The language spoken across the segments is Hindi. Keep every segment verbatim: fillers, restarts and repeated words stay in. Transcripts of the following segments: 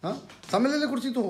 हाँ सामने ले ले कुर्सी तो।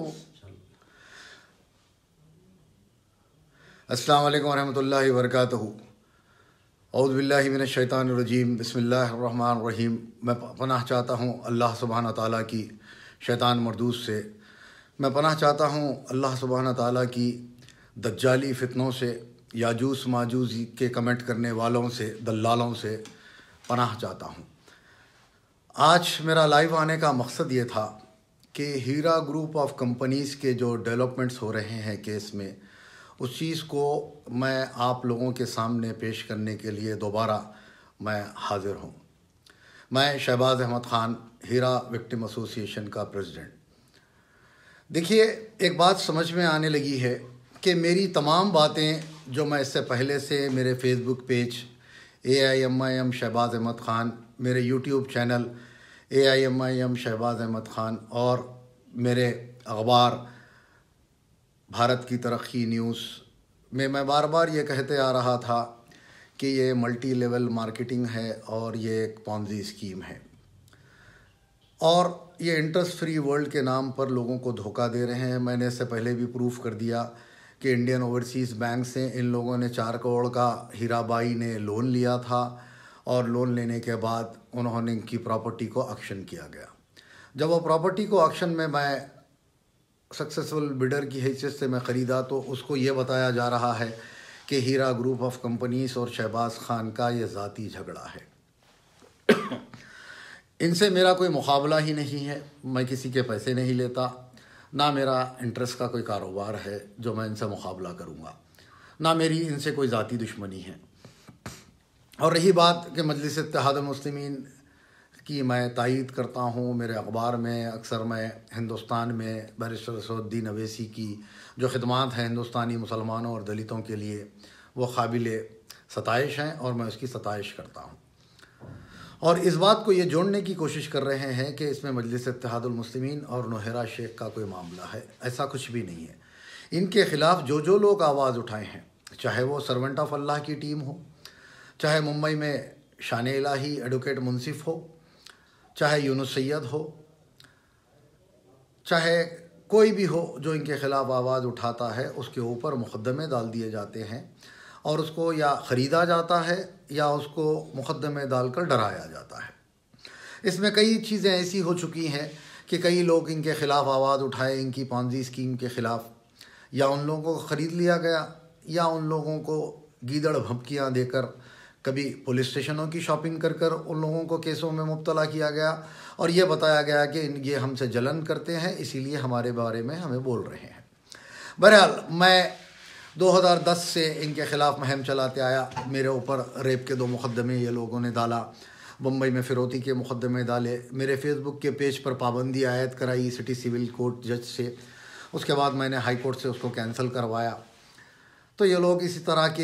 अस्सलाम वालेकुम वरहमतुल्लाहि वबरकातुहू। औज़ु बिल्लाहि मिनश शैतानिर रजीम। बिस्मिल्लाहिर रहमानिर रहीम। मैं पनाह चाहता हूँ अल्लाह सुब्हानहू तआला की शैतान मरदूस से। मैं पनाह चाहता हूँ अल्लाह सुब्हानहू तआला की दज्जाली फितनों से, याजूस माजूस के कमेंट करने वालों से, दल्लालों से पनाह चाहता हूँ। आज मेरा लाइव आने का मकसद ये था कि हीरा ग्रुप ऑफ कंपनीज़ के जो डेवलपमेंट्स हो रहे हैं केस में, उस चीज़ को मैं आप लोगों के सामने पेश करने के लिए दोबारा मैं हाज़िर हूँ। मैं शहबाज अहमद ख़ान, हीरा विक्टिम एसोसिएशन का प्रेसिडेंट। देखिए, एक बात समझ में आने लगी है कि मेरी तमाम बातें जो मैं इससे पहले से मेरे Facebook page A I M I M Shahbaz Ahmed Khan, मेरे YouTube channel A I M I M Shahbaz Ahmed Khan और मेरे अखबार भारत की तरक्की न्यूज़ में मैं बार बार ये कहते आ रहा था कि ये मल्टी लेवल मार्केटिंग है और ये एक पॉन्जी स्कीम है और ये इंटरेस्ट फ्री वर्ल्ड के नाम पर लोगों को धोखा दे रहे हैं। मैंने इससे पहले भी प्रूफ कर दिया कि इंडियन ओवरसीज़ बैंक से इन लोगों ने चार करोड़ का हीराबाई ने लोन लिया था और लोन लेने के बाद उन्होंने इनकी प्रॉपर्टी को ऑक्शन किया गया। जब वो प्रॉपर्टी को ऑक्शन में मैं सक्सेसफुल बिडर की हैसियत से मैं ख़रीदा तो उसको ये बताया जा रहा है कि हीरा ग्रुप ऑफ कंपनीज़ और शहबाज ख़ान का ये ज़ाती झगड़ा है। इनसे मेरा कोई मुकाबला ही नहीं है, मैं किसी के पैसे नहीं लेता, ना मेरा इंटरेस्ट का कोई कारोबार है जो मैं इनसे मुकाबला करूँगा, ना मेरी इनसे कोई ज़ाती दुश्मनी है। और रही बात कि मजलिस इत्तेहादुल मुस्लिमीन की मैं तायीद करता हूँ, मेरे अखबार में अक्सर मैं हिंदुस्तान में बैरिस्टर असदुद्दीन अवैसी की जो खिदमात हैं हिंदुस्तानी मुसलमानों और दलितों के लिए, वो काबिल सताइश हैं और मैं उसकी सताइश करता हूँ। और इस बात को ये जोड़ने की कोशिश कर रहे हैं कि इसमें मजलिस इत्तेहादुल मुस्लिमीन और नौहरा शेख का कोई मामला है, ऐसा कुछ भी नहीं है। इनके ख़िलाफ़ जो जो लोग आवाज़ उठाए हैं, चाहे वो सर्वेंट ऑफ अल्लाह की टीम हो, चाहे मुंबई में शान इलाही एडवोकेट मुनसिफ हो, चाहे यूनुस सैयद हो, चाहे कोई भी हो जो इनके ख़िलाफ़ आवाज़ उठाता है, उसके ऊपर मुक़दमे डाल दिए जाते हैं और उसको या ख़रीदा जाता है या उसको मुक़दमे डालकर डराया जाता है। इसमें कई चीज़ें ऐसी हो चुकी हैं कि कई लोग इनके ख़िलाफ़ आवाज़ उठाए, इनकी पॉन्जी स्कीम के ख़िलाफ़, या उन लोगों को ख़रीद लिया गया या उन लोगों को गीदड़ भभकियाँ देकर कभी पुलिस स्टेशनों की शॉपिंग कर कर उन लोगों को केसों में मुब्तला किया गया और ये बताया गया कि ये हमसे जलन करते हैं, इसीलिए हमारे बारे में हमें बोल रहे हैं। बहरहाल, मैं दो हज़ार दस से इनके ख़िलाफ़ मुहिम चलाते आया। मेरे ऊपर रेप के दो मुक़दमे ये लोगों ने डाला, मुंबई में फिरौती के मुक़दमे डाले, मेरे फेसबुक के पेज पर पाबंदी आयद कराई सिटी सिविल कोर्ट जज से, उसके बाद मैंने हाई कोर्ट से उसको कैंसिल करवाया। तो ये लोग इसी तरह के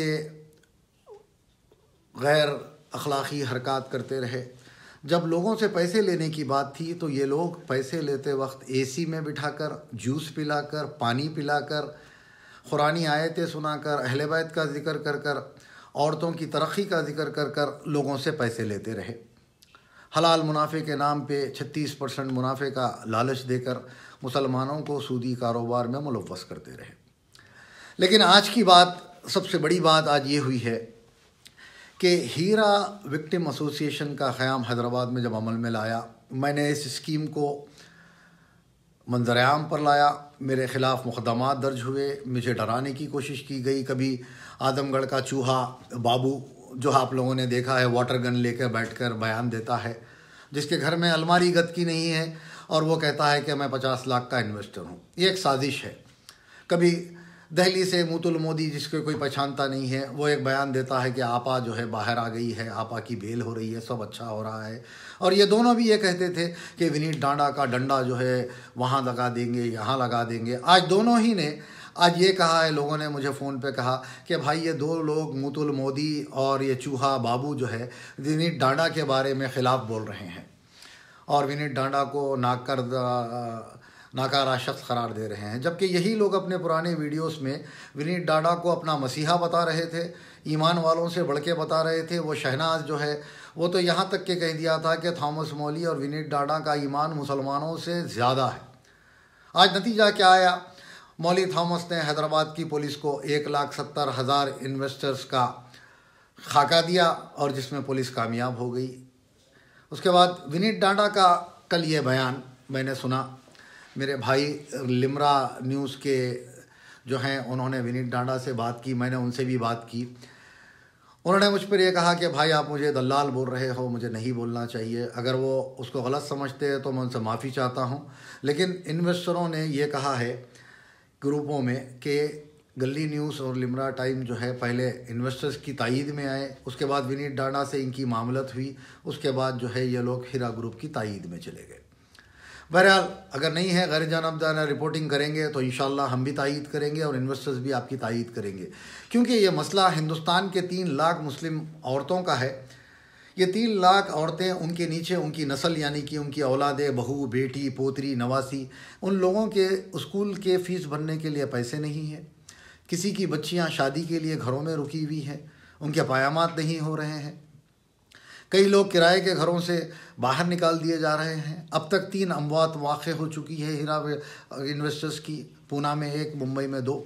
गैर अखलाक़ी हरकत करते रहे। जब लोगों से पैसे लेने की बात थी तो ये लोग पैसे लेते वक्त एसी में बिठाकर, जूस पिलाकर, पानी पिलाकर, कुरानी आयतें सुनाकर, अहले बैत का ज़िक्र कर कर, औरतों की तरक्की का ज़िक्र कर कर लोगों से पैसे लेते रहे। हलाल मुनाफे के नाम पे छत्तीस परसेंट मुनाफे का लालच देकर मुसलमानों को सूदी कारोबार में मुलव्वस करते रहे। लेकिन आज की बात, सबसे बड़ी बात आज ये हुई है कि हीरा विक्टिम एसोसिएशन का क़याम हैदराबाद में जब अमल में लाया, मैंने इस स्कीम को मंजर-ए-आम पर लाया। मेरे ख़िलाफ़ मुक़दमात दर्ज हुए, मुझे डराने की कोशिश की गई। कभी आदमगढ़ का चूहा बाबू, जो आप लोगों ने देखा है वाटर गन लेकर बैठकर बयान देता है, जिसके घर में अलमारी गद की नहीं है और वो कहता है कि मैं पचास लाख का इन्वेस्टर हूँ, ये एक साजिश है। कभी दिल्ली से मुतुल मोदी, जिसको कोई पहचानता नहीं है, वो एक बयान देता है कि आपा जो है बाहर आ गई है, आपा की बेल हो रही है, सब अच्छा हो रहा है। और ये दोनों भी ये कहते थे कि विनीत डांडा का डंडा जो है वहाँ लगा देंगे, यहाँ लगा देंगे। आज दोनों ही ने आज ये कहा है, लोगों ने मुझे फ़ोन पे कहा कि भाई ये दो लोग मुतुल मोदी और ये चूहा बाबू जो है विनीत डांडा के बारे में ख़िलाफ़ बोल रहे हैं और विनीत डांडा को नाकर नाकारा शख्स करार दे रहे हैं, जबकि यही लोग अपने पुराने वीडियोस में विनीत डांडा को अपना मसीहा बता रहे थे, ईमान वालों से बढ़ के बता रहे थे। वो शहनाज जो है वो तो यहाँ तक के कह दिया था कि थॉमस मौली और विनीत डांडा का ईमान मुसलमानों से ज़्यादा है। आज नतीजा क्या आया? मौली थॉमस ने हैदराबाद की पुलिस को एक लाख सत्तर हज़ार इन्वेस्टर्स का खाका दिया और जिसमें पुलिस कामयाब हो गई। उसके बाद विनीत डांडा का कल ये बयान मैंने सुना। मेरे भाई लिमरा न्यूज़ के जो हैं उन्होंने विनीत डांडा से बात की, मैंने उनसे भी बात की। उन्होंने मुझ पर यह कहा कि भाई आप मुझे दलाल बोल रहे हो, मुझे नहीं बोलना चाहिए। अगर वो उसको गलत समझते हैं तो मैं उनसे माफ़ी चाहता हूँ। लेकिन इन्वेस्टरों ने ये कहा है ग्रुपों में कि गली न्यूज़ और लिमरा टाइम जो है पहले इन्वेस्टर्स की तायीद में आए, उसके बाद विनीत डांडा से इनकी मामलत हुई, उसके बाद जो है ये लोग हीरा ग्रुप की तायीद में चले गए। बहरहाल अगर नहीं है गैर जानबदाराना रिपोर्टिंग करेंगे तो इंशाल्लाह हम भी तायीद करेंगे और इन्वेस्टर्स भी आपकी तायीद करेंगे, क्योंकि ये मसला हिंदुस्तान के तीन लाख मुस्लिम औरतों का है। ये तीन लाख औरतें, उनके नीचे उनकी नस्ल यानी कि उनकी औलादे, बहू, बेटी, पोतरी, नवासी, उन लोगों के स्कूल के फ़ीस भरने के लिए पैसे नहीं हैं। किसी की बच्चियां शादी के लिए घरों में रुकी हुई हैं, उनके पायामात नहीं हो रहे हैं। कई लोग किराए के घरों से बाहर निकाल दिए जा रहे हैं। अब तक तीन अमवात वाक़ हो चुकी है हीरा इन्वेस्टर्स की, पूना में एक, मुंबई में दो।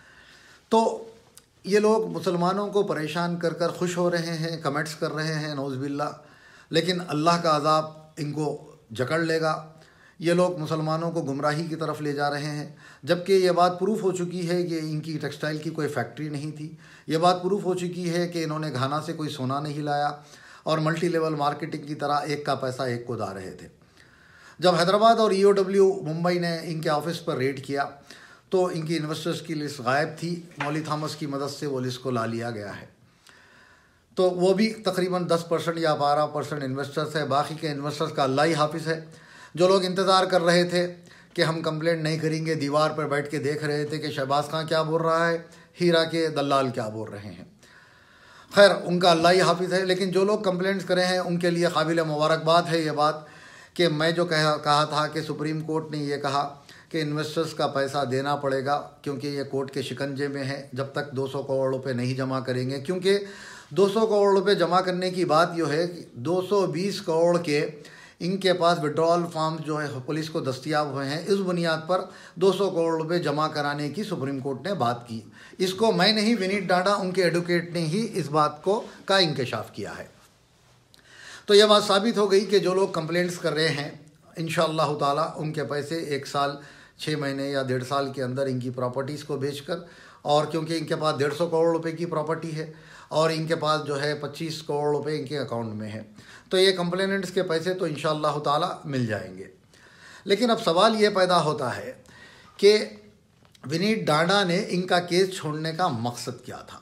तो ये लोग मुसलमानों को परेशान कर कर खुश हो रहे हैं, कमेंट्स कर रहे हैं, नौज़बिल्ला। लेकिन अल्लाह का अज़ाब इनको जकड़ लेगा। ये लोग मुसलमानों को गुमराही की तरफ ले जा रहे हैं, जबकि ये बात प्रूफ हो चुकी है कि इनकी टेक्सटाइल की कोई फैक्ट्री नहीं थी। ये बात प्रूफ हो चुकी है कि इन्होंने घाना से कोई सोना नहीं लाया और मल्टी लेवल मार्केटिंग की तरह एक का पैसा एक को दा रहे थे। जब हैदराबाद और ई ओ डब्ल्यू मुंबई ने इनके ऑफिस पर रेड किया तो इनकी इन्वेस्टर्स की लिस्ट गायब थी। मौली थॉमस की मदद से वो लिस्ट को ला लिया गया है। तो वो भी तकरीबन दस परसेंट या बारह परसेंट इन्वेस्टर्स है। बाकी के इन्वेस्टर्स का अल्लाह ही हाफिज़ है। जो लोग इंतज़ार कर रहे थे कि हम कंप्लेंट नहीं करेंगे, दीवार पर बैठ के देख रहे थे कि शहबाज खां क्या बोल रहा है, हीरा के दलाल क्या बोल रहे हैं। खैर उनका अल्लाह ही हाफिज़ है। लेकिन जो लोग कंप्लेंट्स करे हैं उनके लिए काबिल मुबारकबाद है ये बात कि मैं जो कहा कहा था कि सुप्रीम कोर्ट ने ये कहा कि इन्वेस्टर्स का पैसा देना पड़ेगा क्योंकि ये कोर्ट के शिकंजे में है जब तक दो सौ करोड़ रुपए नहीं जमा करेंगे। क्योंकि दो सौ करोड़ रुपए जमा करने की बात यो है कि दो सौ बीस करोड़ के इनके पास विड्रॉल फॉर्म जो है पुलिस को दस्तयाब हुए हैं। इस बुनियाद पर दो सौ करोड़ रुपए जमा कराने की सुप्रीम कोर्ट ने बात की। इसको मैं नहीं, विनीत डांडा उनके एडवोकेट ने ही इस बात को का इंकशाफ किया है। तो यह बात साबित हो गई कि जो लोग कंप्लेंट्स कर रहे हैं इंशाअल्लाह ताला उनके पैसे एक साल, छः महीने या डेढ़ साल के अंदर इनकी प्रॉपर्टीज़ को बेचकर, और क्योंकि इनके पास डेढ़ सौ करोड़ रुपए की प्रॉपर्टी है और इनके पास जो है पच्चीस करोड़ रुपए इनके अकाउंट में है, तो ये कंप्लेनेंट्स के पैसे तो इंशाअल्लाह ताला मिल जाएंगे। लेकिन अब सवाल ये पैदा होता है कि विनीत डांडा ने इनका केस छोड़ने का मकसद क्या था।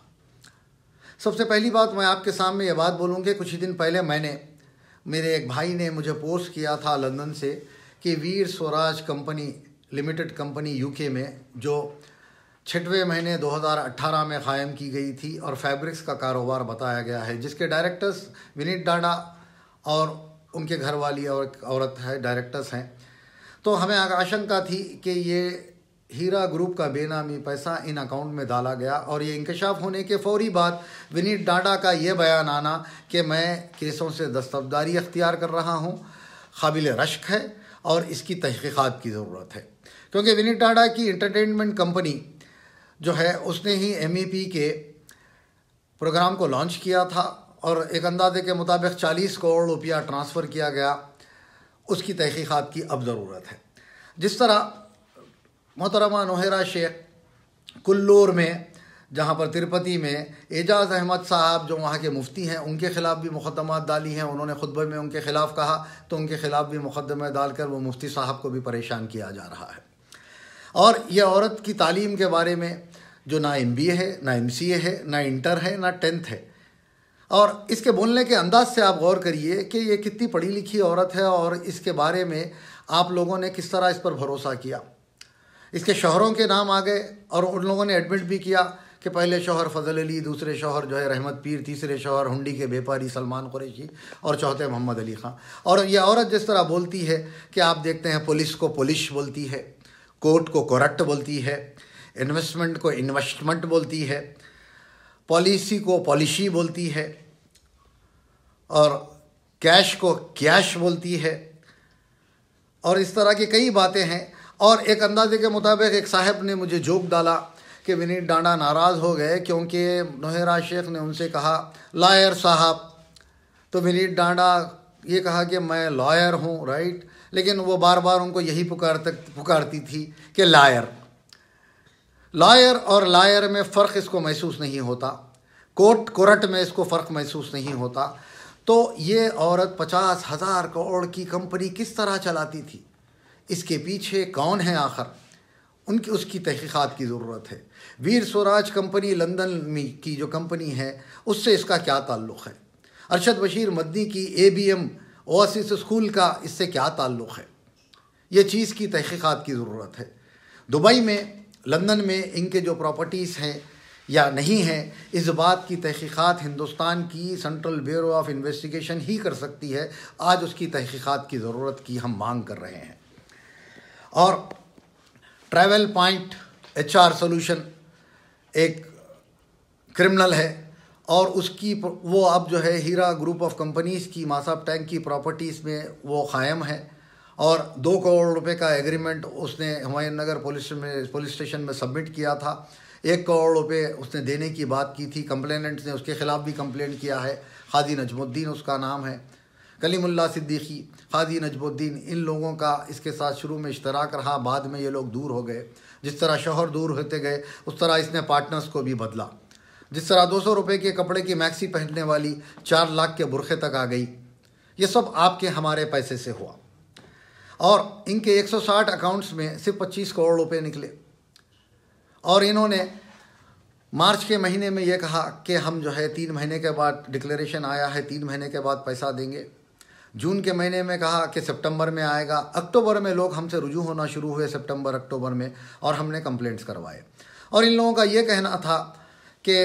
सबसे पहली बात मैं आपके सामने ये बात बोलूँ कि कुछ ही दिन पहले मैंने, मेरे एक भाई ने मुझे पोस्ट किया था लंदन से कि Veer Swaraj company limited company UK में जो छठवें महीने दो हज़ार अठारह में क़ायम की गई थी और फैब्रिक्स का कारोबार बताया गया है, जिसके डायरेक्टर्स विनीत डांडा और उनके घर वाली और औरत है डायरेक्टर्स हैं। तो हमें आशंका थी कि ये हीरा ग्रुप का बेनामी पैसा इन अकाउंट में डाला गया और ये इंकशाफ होने के फौरी बाद विनीत डांडा का ये बयान आना कि मैं केसों से दस्तबरदारी अख्तियार कर रहा हूँ, काबिल रश्क है और इसकी तहक़ीक़ात की ज़रूरत है। क्योंकि विनीत डांडा की एंटरटेनमेंट कंपनी जो है उसने ही एम ई पी के प्रोग्राम को लॉन्च किया था और एक अंदाजे के मुताबिक चालीस करोड़ रुपया ट्रांसफ़र किया गया, उसकी तहक़ीक़ात की अब ज़रूरत है। जिस तरह मोहतरमा नोहेरा शेख कुल्लूर में, जहाँ पर तिरुपति में एजाज़ अहमद साहब जो वहाँ के मुफ्ती हैं उनके ख़िलाफ़ भी मुक़दमात डाली हैं, उन्होंने खुतबे में उनके ख़िलाफ़ कहा तो उनके ख़िलाफ़ भी मुक़दमे डालकर वो मुफ्ती साहब को भी परेशान किया जा रहा है। और ये औरत की तालीम के बारे में जो ना एम बी ए है, ना एम सी ए है, ना इंटर है, ना टेंथ है, और इसके बोलने के अंदाज से आप गौर करिए कि ये कितनी पढ़ी लिखी औरत है और इसके बारे में आप लोगों ने किस तरह इस पर भरोसा किया। इसके शौहरों के नाम आ गए और उन लोगों ने एडमिट भी किया कि पहले शौहर फजल अली, दूसरे शौहर जो है रहमत पीर, तीसरे शौहर हुंडी के व्यापारी सलमान कुरैशी और चौथे मोहम्मद अली ख़ान। और ये औरत जिस तरह बोलती है कि आप देखते हैं पुलिस को पुलिस बोलती है, कोर्ट को करप्ट बोलती है, इन्वेस्टमेंट को इन्वेस्टमेंट बोलती है, पॉलिसी को पॉलिसी बोलती है और कैश को कैश बोलती है और इस तरह की कई बातें हैं। और एक अंदाजे के मुताबिक एक साहब ने मुझे जोक डाला कि विनीत डांडा नाराज़ हो गए क्योंकि नौहरा शेख ने उनसे कहा लॉयर साहब। तो विनीत डांडा ये कहा कि मैं लॉयर हूँ, राइट, लेकिन वो बार बार उनको यही पुकार तक पुकारती थी कि लायर। लॉयर और लायर में फ़र्क इसको महसूस नहीं होता, कोर्ट कोर्ट में इसको फ़र्क महसूस नहीं होता। तो ये औरत पचास हज़ार करोड़ की कंपनी किस तरह चलाती थी, इसके पीछे कौन है आखिर, उनकी उसकी तहकीक़ात की ज़रूरत है। वीर स्वराज कंपनी लंदन में की जो कंपनी है उससे इसका क्या ताल्लुक़ है, अरशद बशीर मदनी की A B M oasis school का इससे क्या ताल्लुक़ है, ये चीज़ की तहकीक़ात की ज़रूरत है। दुबई में, लंदन में इनके जो प्रॉपर्टीज़ हैं या नहीं हैं, इस बात की तहकीक़ात हिंदुस्तान की सेंट्रल ब्यूरो ऑफ इन्वेस्टिगेशन ही कर सकती है। आज उसकी तहकीक़ात की ज़रूरत की हम मांग कर रहे हैं। और travel point H R solution एक क्रिमिनल है और उसकी वो अब जो है हीरा ग्रुप ऑफ कंपनीज़ की मासाब टैंक की प्रॉपर्टीज़ में वो क़ायम है और दो करोड़ रुपए का एग्रीमेंट उसने हुमायूं नगर पुलिस में पुलिस स्टेशन में सबमिट किया था। एक करोड़ रुपए उसने देने की बात की थी। कंप्लेनेंट ने उसके ख़िलाफ़ भी कंप्लेंट किया है। क़ादी नजमुद्दीन उसका नाम है, कलीमुल्लाह सिद्दीकी, क़ादी नजमुद्दीन, इन लोगों का इसके साथ शुरू में इश्तराक रहा, बाद में ये लोग दूर हो गए। जिस तरह शौहर दूर होते गए उस तरह इसने पार्टनर्स को भी बदला। जिस तरह दो सौ रुपये के कपड़े की मैक्सी पहनने वाली चार लाख के बुरखे तक आ गई, ये सब आपके हमारे पैसे से हुआ। और इनके एक सौ साठ अकाउंट्स में सिर्फ पच्चीस करोड़ रुपए निकले और इन्होंने मार्च के महीने में ये कहा कि हम जो है तीन महीने के बाद डिक्लेरेशन आया है, तीन महीने के बाद पैसा देंगे। जून के महीने में कहा कि सितंबर में आएगा। अक्टूबर में लोग हमसे रुजू होना शुरू हुए, सितंबर अक्टूबर में, और हमने कंप्लेंट्स करवाए। और इन लोगों का ये कहना था कि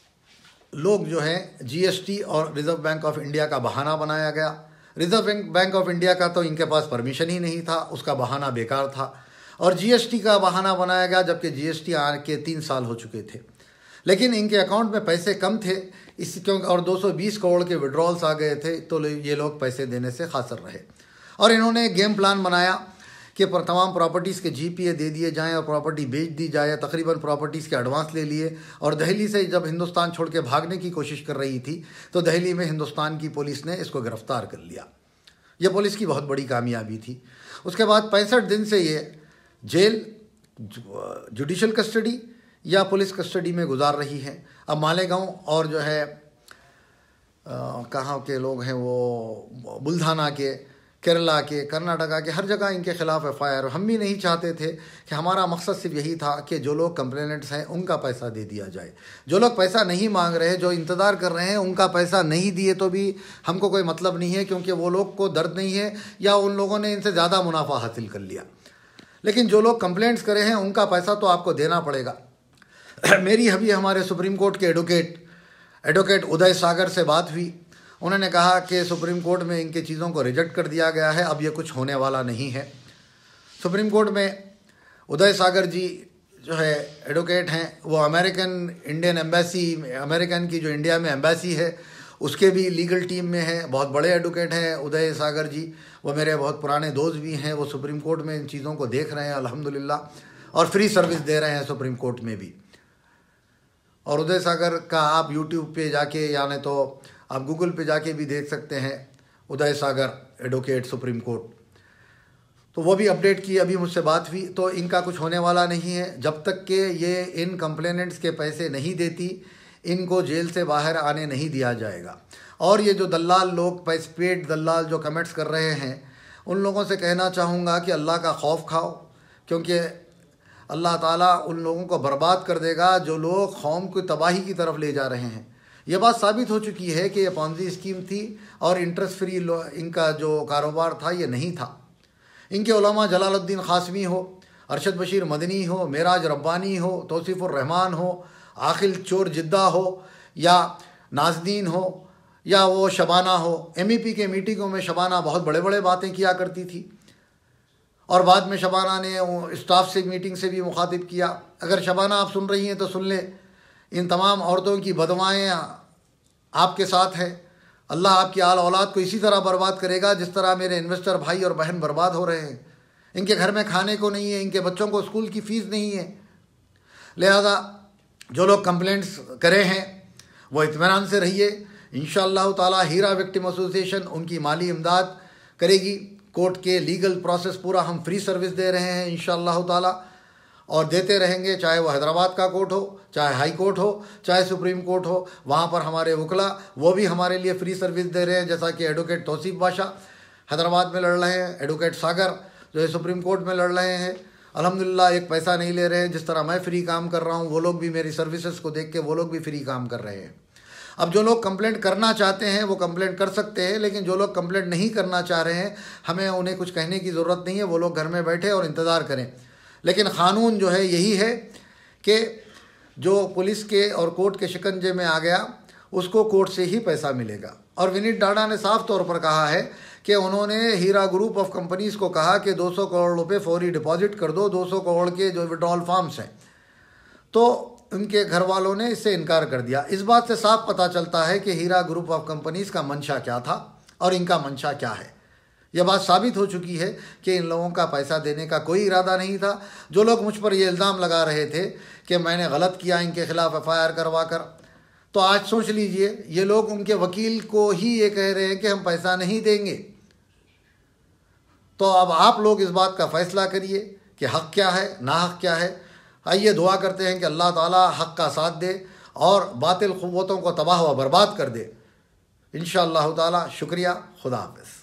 लोग जो है जीएसटी और रिज़र्व बैंक ऑफ इंडिया का बहाना बनाया गया। Reserve bank bank of India का तो इनके पास परमिशन ही नहीं था, उसका बहाना बेकार था। और जीएसटी का बहाना बनाया गया जबकि जीएसटी आने के तीन साल हो चुके थे, लेकिन इनके अकाउंट में पैसे कम थे इस क्योंकि और दो सौ बीस करोड़ के विड्रॉल्स आ गए थे, तो ये लोग पैसे देने से खासर रहे। और इन्होंने गेम प्लान बनाया कि पर तमाम प्रॉपर्टीज़ के जीपीए दे दिए जाएं और प्रॉपर्टी बेच दी जाए। तकरीबन प्रॉपर्टीज़ के एडवांस ले लिए और दिल्ली से जब हिंदुस्तान छोड़ के भागने की कोशिश कर रही थी तो दिल्ली में हिंदुस्तान की पुलिस ने इसको गिरफ़्तार कर लिया। यह पुलिस की बहुत बड़ी कामयाबी थी। उसके बाद पैंसठ दिन से ये जेल, जुडिशल कस्टडी या पुलिस कस्टडी में गुजार रही है। अब मालेगांव और जो है कहाँ के लोग हैं, वो बुल्धाना के, केरला के, कर्नाटका के, हर जगह इनके ख़िलाफ़ एफ आई आर। हम भी नहीं चाहते थे कि हमारा मकसद सिर्फ यही था कि जो लोग कंप्लेनेंट्स हैं उनका पैसा दे दिया जाए। जो लोग पैसा नहीं मांग रहे, जो इंतज़ार कर रहे हैं, उनका पैसा नहीं दिए तो भी हमको कोई मतलब नहीं है, क्योंकि वो लोग को दर्द नहीं है या उन लोगों ने इनसे ज़्यादा मुनाफा हासिल कर लिया। लेकिन जो लोग कंप्लेंट्स करे हैं उनका पैसा तो आपको देना पड़ेगा। मेरी अभी हमारे सुप्रीम कोर्ट के एडवोकेट एडवोकेट उदय सागर से बात हुई। उन्होंने कहा कि सुप्रीम कोर्ट में इनके चीज़ों को रिजेक्ट कर दिया गया है, अब ये कुछ होने वाला नहीं है। सुप्रीम कोर्ट में उदय सागर जी जो है एडवोकेट हैं, वो अमेरिकन इंडियन एम्बेसी, अमेरिकन की जो इंडिया में एम्बेसी है उसके भी लीगल टीम में हैं। बहुत बड़े एडवोकेट हैं उदय सागर जी, वो मेरे बहुत पुराने दोस्त भी हैं। वो सुप्रीम कोर्ट में इन चीज़ों को देख रहे हैं अल्हम्दुलिल्लाह, और फ्री सर्विस दे रहे हैं सुप्रीम कोर्ट में भी। और उदय सागर का आप यूट्यूब पे जाके या नहीं तो आप गूगल पे जाके भी देख सकते हैं, Uday Sagar advocate supreme court. तो वो भी अपडेट की, अभी मुझसे बात हुई। तो इनका कुछ होने वाला नहीं है जब तक कि ये इन कंप्लेनेंट्स के पैसे नहीं देती, इनको जेल से बाहर आने नहीं दिया जाएगा। और ये जो दलाल लोग, पैसे पेड दलाल जो कमेंट्स कर रहे हैं, उन लोगों से कहना चाहूँगा कि अल्लाह का खौफ खाओ, क्योंकि अल्लाह ताला उन लोगों को बर्बाद कर देगा जो लोग कौम को तबाही की तरफ ले जा रहे हैं। ये बात साबित हो चुकी है कि ये पॉन्जी स्कीम थी और इंटरेस्ट फ्री इनका जो कारोबार था ये नहीं था। इनके उलमा जलालुद्दीन क़ासमी हो, अरशद बशीर मदनी हो, मेराज रब्बानी हो, तौसीफ़ुर रहमान हो, आखिल चोर जिद्दा हो, या नाज़नीन हो, या वो शबाना हो। एम ई पी के मीटिंगों में शबाना बहुत बड़े बड़े बातें किया करती थी और बाद में शबाना ने स्टाफ से मीटिंग से भी मुखातिब किया। अगर शबाना आप सुन रही हैं तो सुन लें, इन तमाम औरतों की बदवाएँ आपके साथ है। अल्लाह आपकी आल औलाद को इसी तरह बर्बाद करेगा जिस तरह मेरे इन्वेस्टर भाई और बहन बर्बाद हो रहे हैं। इनके घर में खाने को नहीं है, इनके बच्चों को स्कूल की फ़ीस नहीं है। लिहाजा जो लोग कंप्लेंट्स करे हैं वो इत्मीनान से रहिए। इंशाअल्लाह ताला हीरा विक्टिम एसोसिएशन उनकी माली इमदाद करेगी। कोर्ट के लीगल प्रोसेस पूरा हम फ्री सर्विस दे रहे हैं इंशाअल्लाह ताला, और देते रहेंगे, चाहे वो हैदराबाद का कोर्ट हो, चाहे हाई कोर्ट हो, चाहे सुप्रीम कोर्ट हो। वहाँ पर हमारे वकला वो भी हमारे लिए फ्री सर्विस दे रहे हैं, जैसा कि एडवोकेट तौसीफ बादशाह हैदराबाद में लड़ रहे हैं, एडवोकेट सागर जो है सुप्रीम कोर्ट में लड़ रहे हैं। अल्हम्दुलिल्लाह एक पैसा नहीं ले रहे हैं। जिस तरह मैं फ्री काम कर रहा हूँ, वो लोग भी मेरी सर्विसेज को देख के वो लोग भी फ्री काम कर रहे हैं। अब जो लोग कंप्लेंट करना चाहते हैं वो कंप्लेंट कर सकते हैं, लेकिन जो लोग कंप्लेंट नहीं करना चाह रहे हैं, हमें उन्हें कुछ कहने की ज़रूरत नहीं है। वो लोग घर में बैठे और इंतज़ार करें। लेकिन क़ानून जो है यही है कि जो पुलिस के और कोर्ट के शिकंजे में आ गया उसको कोर्ट से ही पैसा मिलेगा। और विनीत डाडा ने साफ तौर पर कहा है कि उन्होंने हीरा ग्रुप ऑफ कंपनीज़ को कहा कि दो सौ करोड़ रुपए फौरी डिपॉजिट कर दो, दो सौ करोड़ के जो विड्रॉल फॉर्म्स हैं। तो उनके घर वालों ने इससे इनकार कर दिया। इस बात से साफ पता चलता है कि हीरा ग्रुप ऑफ कंपनीज़ का मंशा क्या था और इनका मंशा क्या है। यह बात साबित हो चुकी है कि इन लोगों का पैसा देने का कोई इरादा नहीं था। जो लोग मुझ पर ये इल्ज़ाम लगा रहे थे कि मैंने गलत किया इनके ख़िलाफ़ एफ आई आर करवा कर, तो आज सोच लीजिए ये लोग उनके वकील को ही ये कह रहे हैं कि हम पैसा नहीं देंगे। तो अब आप लोग इस बात का फ़ैसला करिए कि हक़ क्या है, ना हक़ क्या है। आइए दुआ करते हैं कि अल्लाह ताला हक़ का साथ दे और बातिल क़ुव्वतों को तबाह व बर्बाद कर दे इंशाअल्लाह ताला। शुक्रिया, खुदा हाफ़िज़।